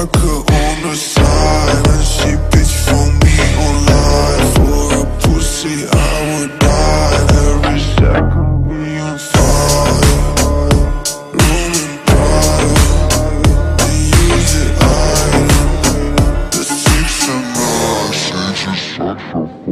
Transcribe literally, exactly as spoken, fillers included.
vodka on the side, and she bitch for me online. For a pussy I would die. Every second we on fire. Room and private, they use it island. The six and nine, she just such a